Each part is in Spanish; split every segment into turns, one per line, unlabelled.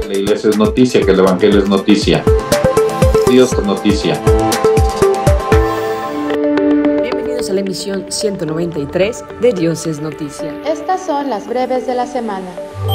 la iglesia es noticia, que el evangelio es noticia. Dios es noticia.
Bienvenidos a la emisión 193 de Dios es Noticia.
Estas son las breves de la semana.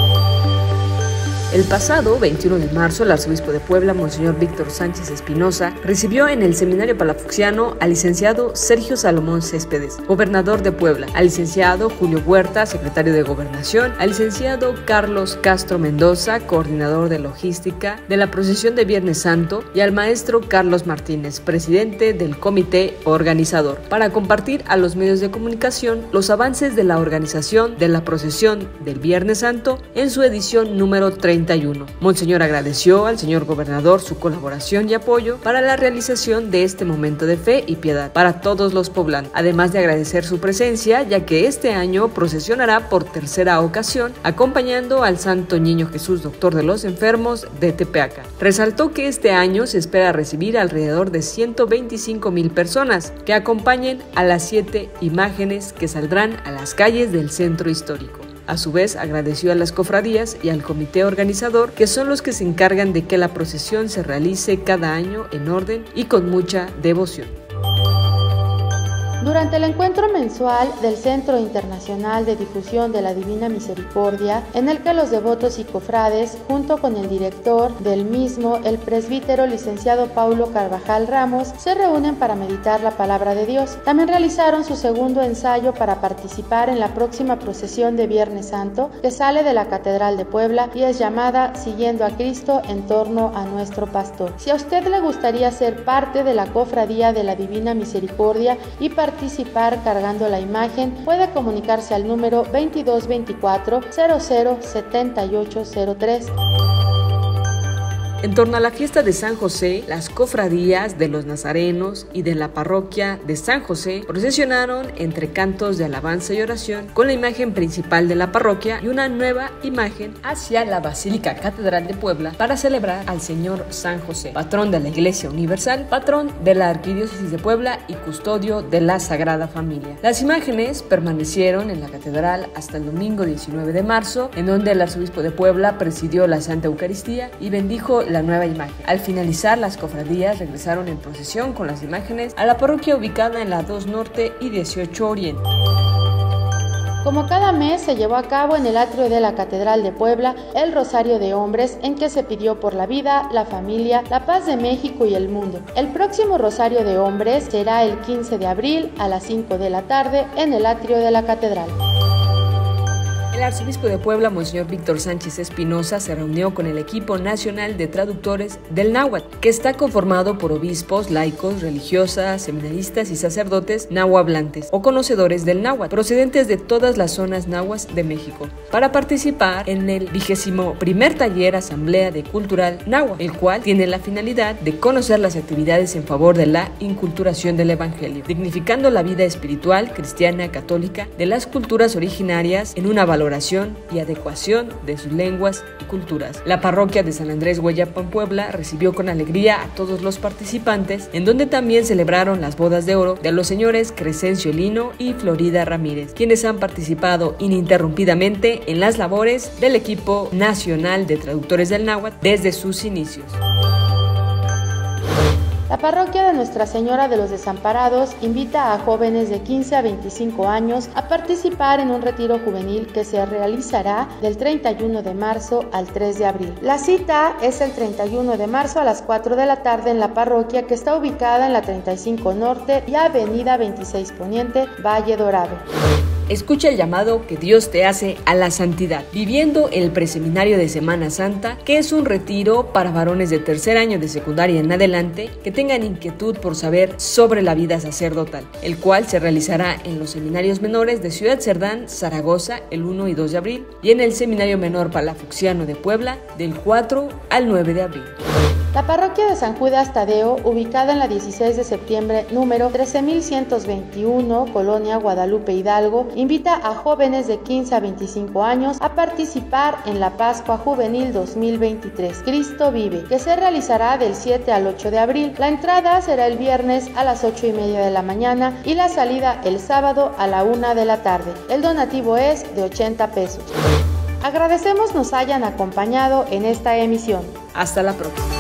El pasado 21 de marzo, el arzobispo de Puebla, Monseñor Víctor Sánchez Espinosa, recibió en el Seminario Palafoxiano al licenciado Sergio Salomón Céspedes, gobernador de Puebla, al licenciado Julio Huerta, secretario de Gobernación, al licenciado Carlos Castro Mendoza, coordinador de logística de la procesión de Viernes Santo, y al maestro Carlos Martínez, presidente del comité organizador, para compartir a los medios de comunicación los avances de la organización de la procesión del Viernes Santo en su edición número 31. Monseñor agradeció al señor gobernador su colaboración y apoyo para la realización de este momento de fe y piedad para todos los poblanos, además de agradecer su presencia, ya que este año procesionará por tercera ocasión acompañando al Santo Niño Jesús, doctor de los enfermos de Tepeaca. Resaltó que este año se espera recibir alrededor de 125,000 personas que acompañen a las 7 imágenes que saldrán a las calles del centro histórico. A su vez, agradeció a las cofradías y al comité organizador, que son los que se encargan de que la procesión se realice cada año en orden y con mucha devoción.
Durante el encuentro mensual del Centro Internacional de Difusión de la Divina Misericordia, en el que los devotos y cofrades, junto con el director del mismo, el presbítero licenciado Paulo Carvajal Ramos, se reúnen para meditar la palabra de Dios. También realizaron su segundo ensayo para participar en la próxima procesión de Viernes Santo, que sale de la Catedral de Puebla y es llamada Siguiendo a Cristo en torno a nuestro pastor. Si a usted le gustaría ser parte de la cofradía de la Divina Misericordia y participar cargando la imagen, puede comunicarse al número 2224 007803.
En torno a la fiesta de San José, las cofradías de los nazarenos y de la parroquia de San José procesionaron entre cantos de alabanza y oración con la imagen principal de la parroquia y una nueva imagen hacia la Basílica Catedral de Puebla para celebrar al Señor San José, patrón de la Iglesia Universal, patrón de la Arquidiócesis de Puebla y custodio de la Sagrada Familia. Las imágenes permanecieron en la catedral hasta el domingo 19 de marzo, en donde el arzobispo de Puebla presidió la Santa Eucaristía y bendijo la nueva imagen. Al finalizar, las cofradías regresaron en procesión con las imágenes a la parroquia ubicada en la 2 Norte y 18 Oriente.
Como cada mes, se llevó a cabo en el atrio de la Catedral de Puebla el Rosario de Hombres, en que se pidió por la vida, la familia, la paz de México y el mundo. El próximo Rosario de Hombres será el 15 de abril a las 5 de la tarde en el atrio de la Catedral.
El arzobispo de Puebla, Monseñor Víctor Sánchez Espinosa, se reunió con el equipo nacional de traductores del náhuatl, que está conformado por obispos, laicos, religiosas, seminaristas y sacerdotes nahuablantes o conocedores del náhuatl, procedentes de todas las zonas nahuas de México, para participar en el 21º Taller Asamblea de Cultural Náhuatl, el cual tiene la finalidad de conocer las actividades en favor de la inculturación del Evangelio, dignificando la vida espiritual cristiana católica de las culturas originarias en una valoración y adecuación de sus lenguas y culturas. La parroquia de San Andrés Guayapan, Puebla, recibió con alegría a todos los participantes, en donde también celebraron las bodas de oro de los señores Crescencio Lino y Florida Ramírez, quienes han participado ininterrumpidamente en las labores del equipo nacional de traductores del náhuatl desde sus inicios.
La parroquia de Nuestra Señora de los Desamparados invita a jóvenes de 15 a 25 años a participar en un retiro juvenil que se realizará del 31 de marzo al 3 de abril. La cita es el 31 de marzo a las 4 de la tarde en la parroquia, que está ubicada en la 35 Norte y Avenida 26 Poniente, Valle Dorado.
Escucha el llamado que Dios te hace a la santidad, viviendo el preseminario de Semana Santa, que es un retiro para varones de tercer año de secundaria en adelante que tengan inquietud por saber sobre la vida sacerdotal, el cual se realizará en los seminarios menores de Ciudad Cerdán, Zaragoza, el 1 y 2 de abril, y en el Seminario Menor Palafoxiano de Puebla, del 4 al 9 de abril.
La parroquia de San Judas Tadeo, ubicada en la 16 de septiembre, número 13121, Colonia Guadalupe Hidalgo, invita a jóvenes de 15 a 25 años a participar en la Pascua Juvenil 2023, Cristo Vive, que se realizará del 7 al 8 de abril. La entrada será el viernes a las 8:30 de la mañana y la salida el sábado a la 1 de la tarde. El donativo es de 80 pesos. Agradecemos nos hayan acompañado en esta emisión.
Hasta la próxima.